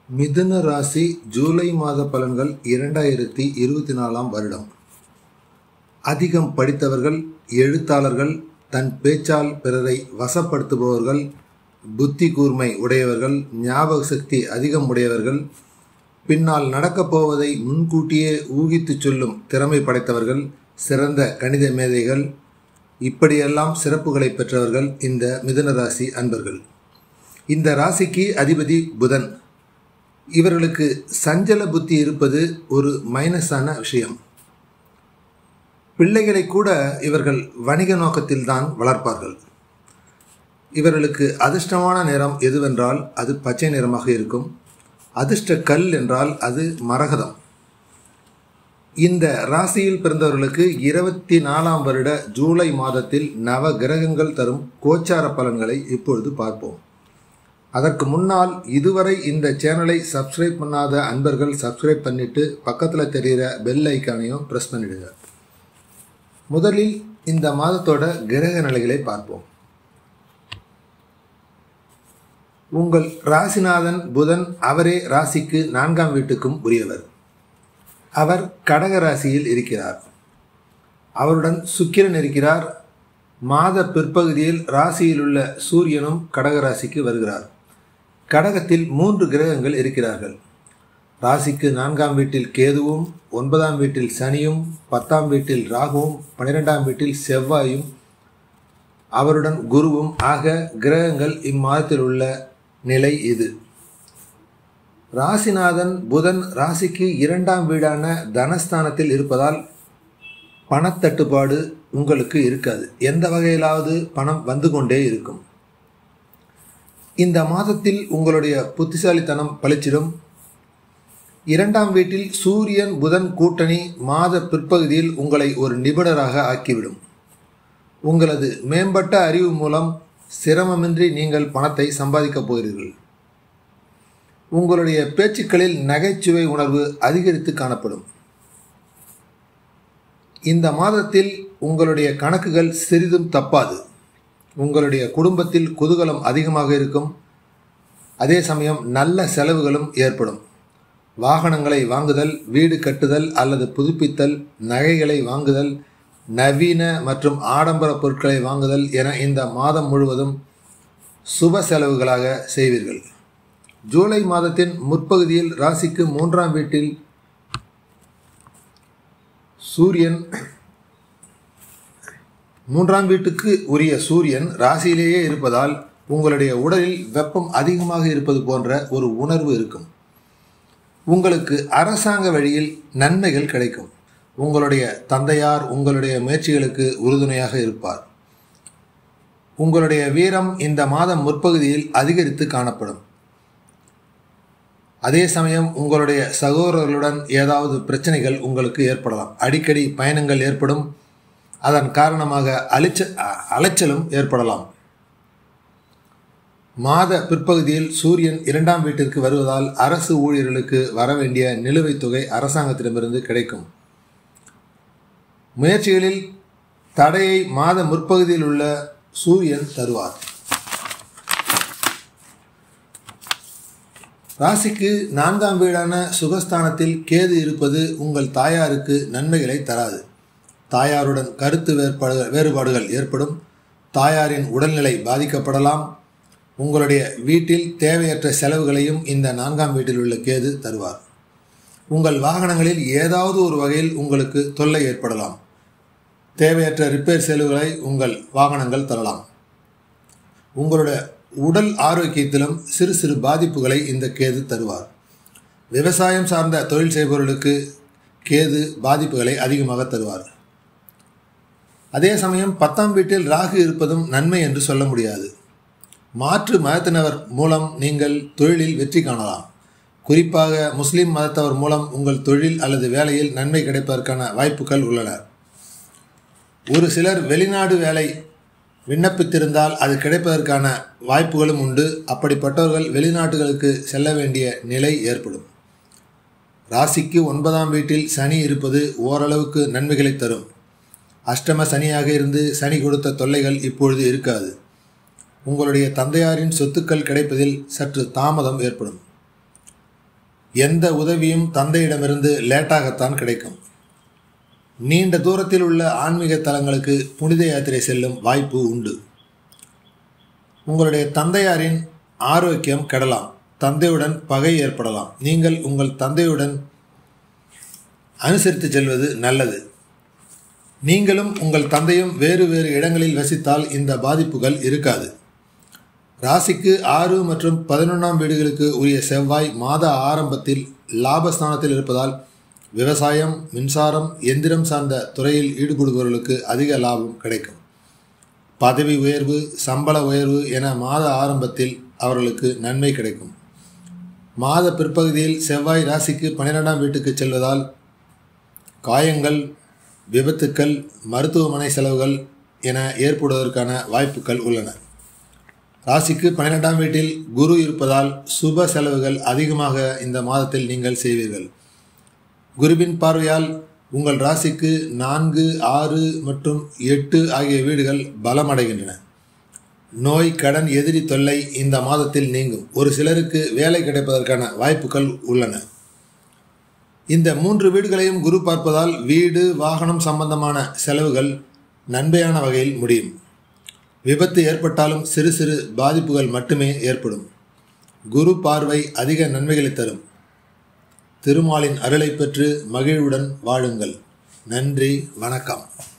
மிதுன ராசி ஜூலை மாத பலன்கள் 2024 வருடம். அதிகம் படித்தவர்கள், எழுத்தாளர்கள், தன் பேச்சால் பிறரை வசப்படுத்துபவர்கள், புத்தி கூர்மை உடையவர்கள், ஞாபக சக்தி அதிகம் உடையவர்கள், பின்னால் நடக்கப் போவதை முன்கூட்டியே ஊகித்து சொல்லும் திறமை படைத்தவர்கள், சிறந்த கணித மேதைகள், இப்படியெல்லாம் சிறப்புகளை பெற்றவர்கள் இந்த மிதுன ராசி அன்பர்கள். இந்த ராசிக்கு அதிபதி புதன். இவர்களுக்கு சஞ்சல புத்தி இருப்பது ஒரு மைனஸான விஷயம். பிள்ளைகளை கூட இவர்கள் வணிக நோக்கத்தில் தான் வளர்ப்பார்கள். இவர்களுக்கு அதிர்ஷ்டமான நிறம் எதுவென்றால் அது பச்சை நிறமாக இருக்கும். அதிர்ஷ்ட கல் என்றால் அது மரகதம். இந்த ராசியில் பிறந்தவர்களுக்கு 24ஆம் வருட ஜூலை மாதத்தில் நவ கிரகங்கள் தரும் கோச்சார பலன்களை இப்பொழுது பார்ப்போம். அதற்கு முன்னால் இதுவரை இந்த சேனலை சப்ஸ்கிரைப் பண்ணாத அன்பர்கள் சப்ஸ்கிரைப் பண்ணிட்டு பக்கத்தில் தெரிகிற பெல் ஐக்கானையும் ப்ரெஸ் பண்ணிடுங்க. முதலில் இந்த மாதத்தோட கிரக நிலைகளை பார்ப்போம். உங்கள் ராசிநாதன் புதன், அவரே ராசிக்கு 4ஆம் வீட்டுக்கும் உரியவர். அவர் கடக ராசியில் இருக்கிறார். அவருடன் சுக்கிரன் இருக்கிறார். மாத பிற்பகுதியில் ராசியில் உள்ள சூரியனும் கடக ராசிக்கு வருகிறார். கடகத்தில் 3 கிரகங்கள் இருக்கிறார்கள். ராசிக்கு 4ஆம் வீட்டில் கேதுவும், 9ஆம் வீட்டில் சனியும், 10ஆம் வீட்டில் ராகுவும், 12ஆம் வீட்டில் செவ்வாயும், அவருடன் குருவும் ஆக கிரகங்கள் இம்மாதத்தில் உள்ள நிலை இது. ராசிநாதன் புதன் ராசிக்கு 2ஆம் வீடான தனஸ்தானத்தில் இருப்பதால் பணத்தட்டுப்பாடு உங்களுக்கு இருக்காது. எந்த வகையிலாவது பணம் வந்து கொண்டே இருக்கும். இந்த மாதத்தில் உங்களுடைய புத்திசாலித்தனம் பளிச்சிடும். 2ஆம் வீட்டில் சூரியன் புதன் கூட்டணி மாத பிற்பகுதியில் உங்களை ஒரு நிபுணராக ஆக்கிவிடும். உங்களது மேம்பட்ட அறிவு மூலம் சிரமமின்றி நீங்கள் பணத்தை சம்பாதிக்கப் போகிறீர்கள். உங்களுடைய பேச்சுக்களில் நகைச்சுவை உணர்வு அதிகரித்து காணப்படும். இந்த மாதத்தில் உங்களுடைய கணக்குகள் சிறிதும் தப்பாது. உங்களுடைய குடும்பத்தில் குதூகலம் அதிகமாக இருக்கும். அதே சமயம் நல்ல செலவுகளும் ஏற்படும். வாகனங்களை வாங்குதல், வீடு கட்டுதல் அல்லது புதுப்பித்தல், நகைகளை வாங்குதல், நவீன மற்றும் ஆடம்பர பொருட்களை வாங்குதல் என இந்த மாதம் முழுவதும் சுப செலவுகளாக செய்வீர்கள். ஜூலை மாதத்தின் முற்பகுதியில் ராசிக்கு 3ஆம் வீட்டில் சூரியன், 3ஆம் வீட்டுக்கு உரிய சூரியன் ராசியிலேயே இருப்பதால் உங்களுடைய உடலில் வெப்பம் அதிகமாக இருப்பது போன்ற ஒரு உணர்வு இருக்கும். உங்களுக்கு அரசாங்க வழியில் நன்மைகள் கிடைக்கும். உங்களுடைய தந்தையார் உங்களுடைய முயற்சிகளுக்கு உறுதுணையாக இருப்பார். உங்களுடைய வீரம் இந்த மாதம் முற்பகுதியில் அதிகரித்து காணப்படும். அதே சமயம் உங்களுடைய சகோதரர்களுடன் ஏதாவது பிரச்சனைகள் உங்களுக்கு ஏற்படலாம். அடிக்கடி பயணங்கள் ஏற்படும். அதன் காரணமாக அலைச்சலும் ஏற்படலாம். மாத பிற்பகுதியில் சூரியன் 2ஆம் வீட்டிற்கு வருவதால் அரசு ஊழியர்களுக்கு வரவேண்டிய நிலுவைத் தொகை அரசாங்கத்திடமிருந்து கிடைக்கும். முயற்சிகளில் தடையை மாத முற்பகுதியில் உள்ள சூரியன் தருவார். ராசிக்கு 4ஆம் வீடான சுகஸ்தானத்தில் கேது இருப்பது உங்கள் தாயாருக்கு நன்மைகளை தராது. தாயாருடன் கருத்து வேறுபாடுகள் ஏற்படும். தாயாரின் உடல்நிலை பாதிக்கப்படலாம். உங்களுடைய வீட்டில் தேவையற்ற செலவுகளையும் இந்த 4ஆம் வீட்டில் உள்ள கேது தருவார். உங்கள் வாகனங்களில் ஏதாவது ஒரு வகையில் உங்களுக்கு தொல்லை ஏற்படலாம். தேவையற்ற ரிப்பேர் செலவுகளை உங்கள் வாகனங்கள் தரலாம். உங்களுடைய உடல் ஆரோக்கியத்திலும் சிறு சிறு பாதிப்புகளை இந்த கேது தருவார். விவசாயம் சார்ந்த தொழில் செய்பவர்களுக்கு கேது பாதிப்புகளை அதிகமாக தருவார். அதே சமயம் 10ஆம் வீட்டில் ராகு இருப்பதும் நன்மை என்று சொல்ல முடியாது. மாற்று மதத்தினர் மூலம் நீங்கள் தொழிலில் வெற்றி காணலாம். குறிப்பாக முஸ்லிம் மதத்தவர் மூலம் உங்கள் தொழில் அல்லது வேலையில் நன்மை கிடைப்பதற்கான வாய்ப்புகள் உள்ளன. ஒரு சிலர் வெளிநாடு வேலை விண்ணப்பித்திருந்தால் அது கிடைப்பதற்கான வாய்ப்புகளும் உண்டு. அப்படிப்பட்டவர்கள் வெளிநாட்டுகளுக்கு செல்ல வேண்டிய நிலை ஏற்படும். ராசிக்கு 9ஆம் வீட்டில் சனி இருப்பது ஓரளவுக்கு நன்மைகளை தரும். அஷ்டம சனியாக இருந்து சனி கொடுத்த தொல்லைகள் இப்பொழுது இருக்காது. உங்களுடைய தந்தையாரின் சொத்துக்கள் கிடைப்பதில் சற்று தாமதம் ஏற்படும். எந்த உதவியும் தந்தையிடமிருந்து லேட்டாகத்தான் கிடைக்கும். நீண்ட தூரத்தில் உள்ள ஆன்மீக தலங்களுக்கு புனித யாத்திரை செல்லும் வாய்ப்பு உண்டு. உங்களுடைய தந்தையாரின் ஆரோக்கியம் கெடலாம். தந்தையுடன் பகை ஏற்படலாம். நீங்கள் உங்கள் தந்தையுடன் அனுசரித்து செல்வது நல்லது. நீங்களும் உங்கள் தந்தையும் வேறு வேறு இடங்களில் வசித்தால் இந்த பாதிப்புகள் இருக்காது. ராசிக்கு 6 மற்றும் 11ஆம் வீடுகளுக்கு உரிய செவ்வாய் மாத ஆரம்பத்தில் லாபஸ்தானத்தில் இருப்பதால் விவசாயம், மின்சாரம், எந்திரம் சார்ந்த துறையில் ஈடுபடுபவர்களுக்கு அதிக லாபம் கிடைக்கும். பதவி உயர்வு, சம்பள உயர்வு என மாத ஆரம்பத்தில் அவர்களுக்கு நன்மை கிடைக்கும். மாத பிற்பகுதியில் செவ்வாய் ராசிக்கு 12ஆம் வீட்டுக்கு செல்வதால் காயங்கள், விபத்துக்கள், மருத்துவமனை செலவுகள் என ஏற்படுவதற்கான வாய்ப்புகள் உள்ளன. ராசிக்கு 12ஆம் வீட்டில் குரு இருப்பதால் சுப செலவுகள் அதிகமாக இந்த மாதத்தில் நீங்கள் செய்வீர்கள். குருவின் பார்வையால் உங்கள் ராசிக்கு 4, 6 மற்றும் 8 ஆகிய வீடுகள் பலமடைகின்றன. நோய், கடன், எதிரி தொல்லை இந்த மாதத்தில் நீங்கும். ஒரு சிலருக்கு வேலை கிடைப்பதற்கான வாய்ப்புகள் உள்ளன. இந்த 3 வீடுகளையும் குரு பார்ப்பதால் வீடு, வாகனம் சம்பந்தமான செலவுகள் நன்மையான வகையில் முடியும். விபத்து ஏற்பட்டாலும் சிறு சிறு பாதிப்புகள் மட்டுமே ஏற்படும். குரு பார்வை அதிக நன்மைகளை தரும். திருமாலின் அருளை பெற்று மகிழ்வுடன் வாழுங்கள். நன்றி, வணக்கம்.